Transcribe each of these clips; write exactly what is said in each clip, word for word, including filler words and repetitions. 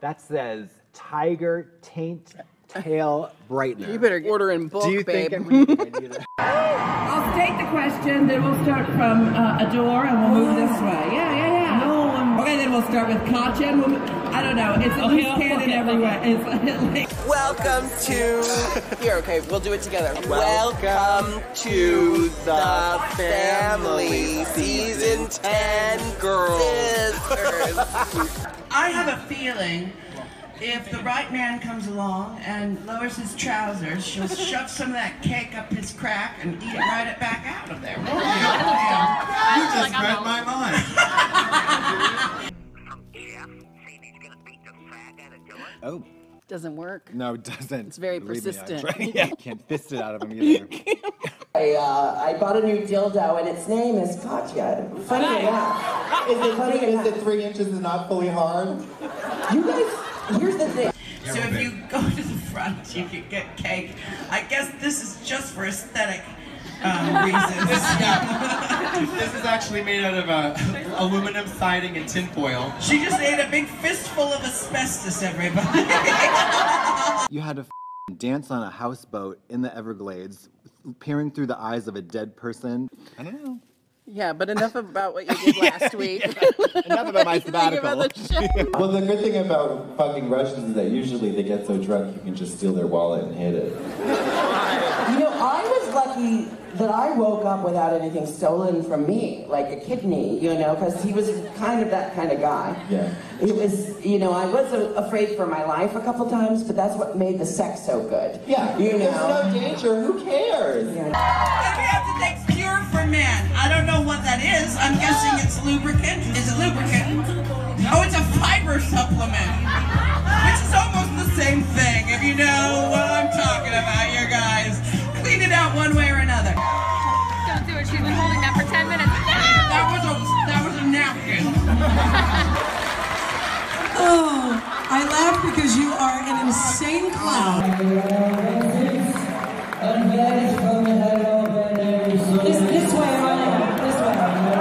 that says Tiger Taint Tail Brightener. You better order in bulk, Do you babe. think I need it? I'll state the question, then we'll start from uh, Adore and we'll move this way. Yeah, yeah, yeah. No one. Okay, then we'll start with Katya and we'll, I don't know. It's a loose cannon everywhere. It's like, Welcome to... Here, okay, we'll do it together. Welcome to the family, season ten, girls. Sisters. I have a feeling if the right man comes along and lowers his trousers, she'll shove some of that cake up his crack and eat it right it back out of there. Won't you? You just read my mind. Oh. Doesn't work. No, it doesn't. It's very Believe me, I persistent. tried. Yeah, I can't fist it out of him either. I, uh, I bought a new dildo and its name is Katya. Funny enough. Is it funny Is it three inches and not fully hard? You guys, here's the thing. So if you go to the front, you can get cake. I guess this is just for aesthetic um, reasons. This, yeah. This is actually made out of uh, aluminum siding and tinfoil. She just ate a big fistful of asbestos, everybody. You had to f dance on a houseboat in the Everglades, peering through the eyes of a dead person. I don't know. Yeah, but enough about what you did last week. Enough about my Think about sabbatical. the show. Well, the good thing about fucking Russians is that usually they get so drunk you can just steal their wallet and hit it. You know, I was lucky that I woke up without anything stolen from me, like a kidney, you know, because he was kind of that kind of guy. Yeah. It was, you know, I was a- afraid for my life a couple times, but that's what made the sex so good. Yeah. You There's know. no danger. Who cares? Yeah. And we have to take Cure for Men. I don't know what that is. I'm guessing it's lubricant. Is it lubricant? Oh, it's a fiber supplement. Which is almost the same thing, if you know what I'm talking about, you guys. Clean it out one way or another. Don't do it. She's been holding that for ten minutes. No! That was a, that was a napkin. Oh, I laugh because you are an insane clown. This, this way, right? This way.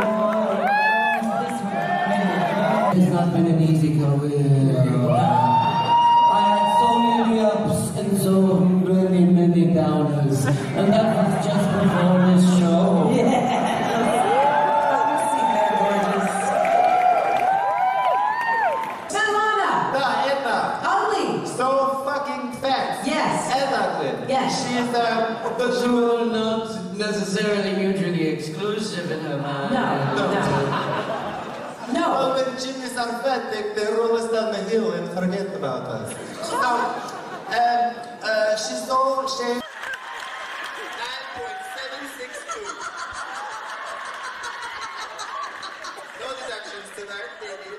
This way. It's not been an easy career. I had so many ups and so many, many downers. And that was just before this show. So fucking fat. Yes. And ugly. Yes. She's uh, But you are not necessarily mutually exclusive in her mind. No, no. well, when Jimmy's are fat, they, they roll us down the hill and forget about us. So, um, uh, she's so ashamed. nine point seven six two. No deductions tonight, baby.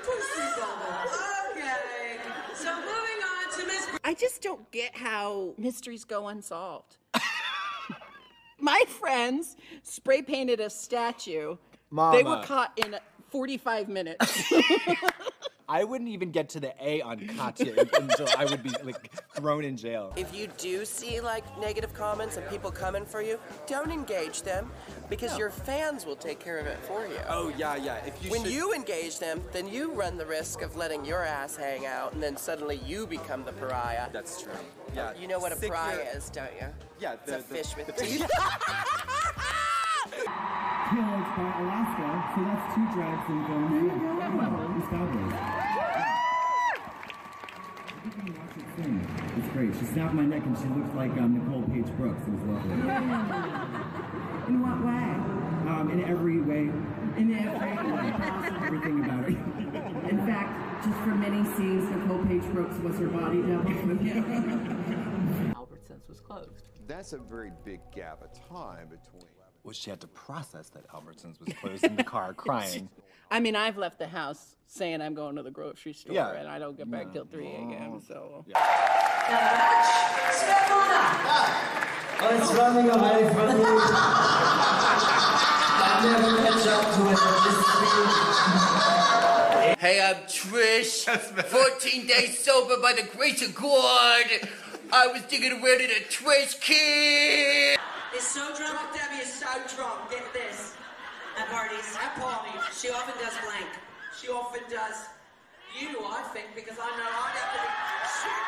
Okay. So moving on to Miss. I just don't get how mysteries go unsolved. My friends spray painted a statue. Mama. They were caught in forty-five minutes. I wouldn't even get to the A on Katya until I would be like thrown in jail. If you do see like negative comments and people coming for you, don't engage them because your fans will take care of it for you. Oh yeah, yeah. If you When should... you engage them, then you run the risk of letting your ass hang out and then suddenly you become the pariah. That's true. Yeah. You know what a Sick pariah your- is, don't you? Yeah, It's the, a fish with the, teeth. Killed by Alaska, so that's two drags in going down. It's fabulous. It's great. She snapped my neck and she looked like um, Nicole Paige Brooks. It was lovely. In what way? Um, in every way. In every way. Everything about her. In fact, just for many scenes, Nicole Paige Brooks was her body double. Albertsons was closed. That's a very big gap of time between. Well, she had to process that Albertsons was closed in the car, crying. I mean, I've left the house saying I'm going to the grocery store Yeah. and I don't get back till three a m So. Svetlana. Oh, it's running away from me. I never catch up to it at this speed. Hey, I'm Trish. fourteen days sober by the grace of God. I was digging around in a trash can. Is so drunk. Debbie is so drunk. Get this. At parties, at parties, she often does blank. She often does You, I think, because I know I got the shit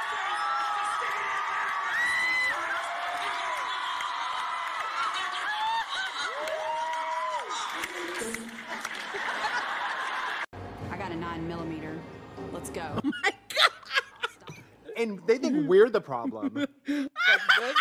I got a nine millimeter. Let's go. Oh my God. And they think we're the problem. Like this,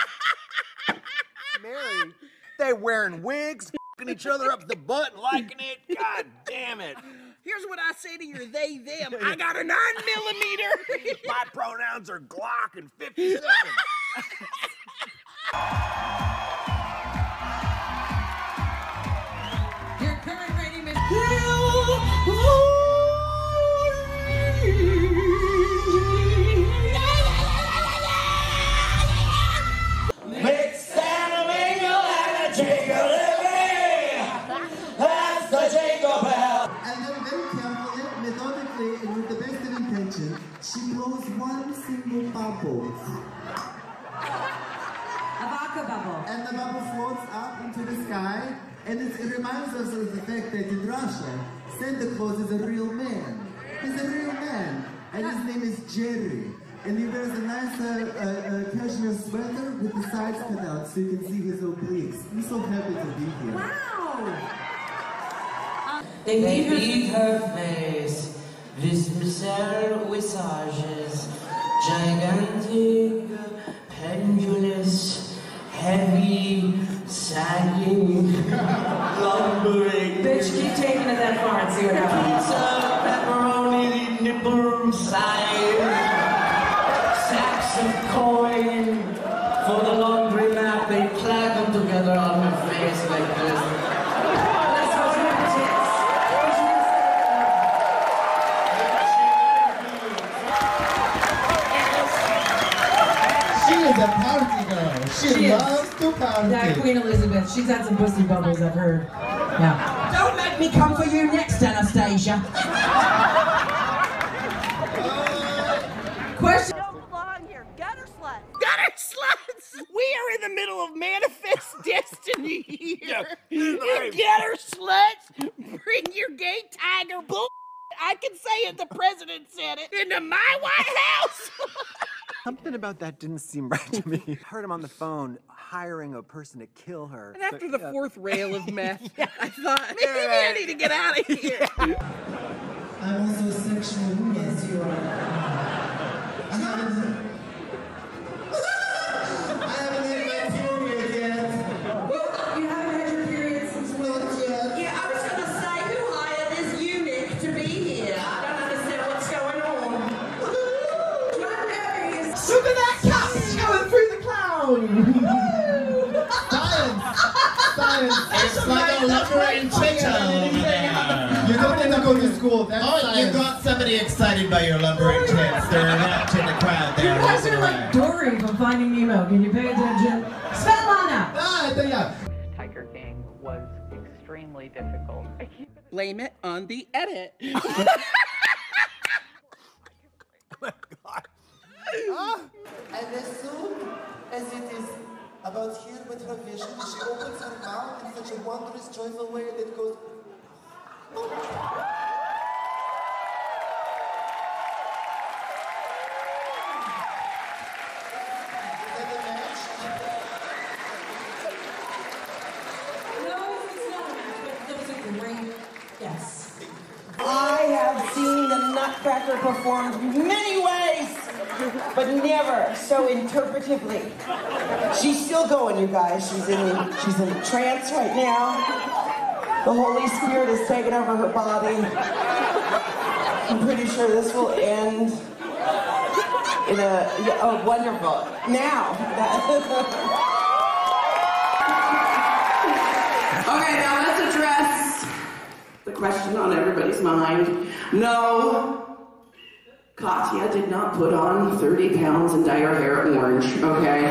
Mary, they wearing wigs, f***ing each other up the butt and liking it. God damn it. Here's what I say to your they, them. I got a nine millimeter. My pronouns are Glock and fifty-seven. Your current rating is... Mix and a mingle and a jingle that's the jingle bell. And then very carefully, methodically, and with the best of intention, she blows one single bubble. A vodka bubble. And the bubble floats up into the sky, and it, it reminds us of the fact that in Russia, Santa Claus is a real man. He's a real man, and his name is Jerry. And he wears a nice uh, uh, uh, cashmere sweater with the sides cut out so you can see his obliques. I'm so happy to be here. Wow! They beat her face with bizarre visages, gigantic, pendulous, heavy, sagging, lumbering. Bitch, keep taking it that far and see what happens. Pizza, pepperoni, nipple size. Sacks of coin for the laundromat. They clap them together on her face like this. That's what's in her tits. She is a party girl. She, She is. loves to party. Yeah, Queen Elizabeth. She's had some pussy bubbles, I've heard. Yeah. Don't make me come for you next, Anastasia. Question. Gutter sluts! We are in the middle of Manifest Destiny here. You gutter sluts! Bring your gay tiger bull. I can say it, the president said it. Into my White House! Something about that didn't seem right to me. Heard him on the phone hiring a person to kill her. And after So, the yeah. fourth rail of meth, I thought, maybe I need to get out of here. I'm also sexual. Yes, you are. I haven't... I haven't had my period yet. You haven't had your period since when? Not yet. Yeah, I was gonna say, who hired this eunuch to be here? I don't understand what's going on. Look at that cat going through the cloud! Science! Science! It's like a lumbering chicken. You don't need to go to school. That's Oh, science. you got somebody excited by your lumbering tits. They're wrapped in the crowd there. You guys are like Dory from Finding Nemo. Can you pay attention? Svetlana! Ah, yeah. Tiger King was extremely difficult. I keep it Blame it on the edit. And as soon as it is about here with her vision, she opens her mouth in such a wondrous, joyful way that goes. No, it's not. But that was a great guess. I have seen the Nutcracker performed many ways, but never so interpretively. She's still going, you guys. She's in she's in a trance right now. The Holy Spirit has taken over her body. I'm pretty sure this will end in a yeah, oh wonderful. Now. Okay, now let's address the question on everybody's mind. No, Katya did not put on thirty pounds and dye her hair orange, okay?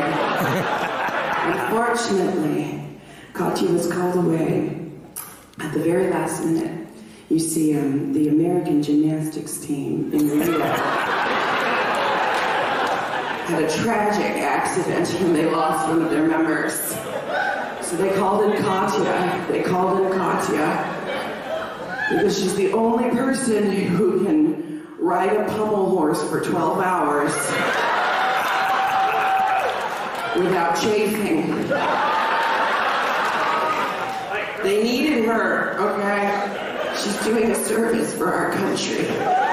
Unfortunately, Katya was called away at the very last minute. You see, um, the American gymnastics team in Rio had a tragic accident and they lost one of their members. So they called in Katya. They called in Katya because she's the only person who can ride a pommel horse for twelve hours without chafing. They needed her, okay? She's doing a service for our country.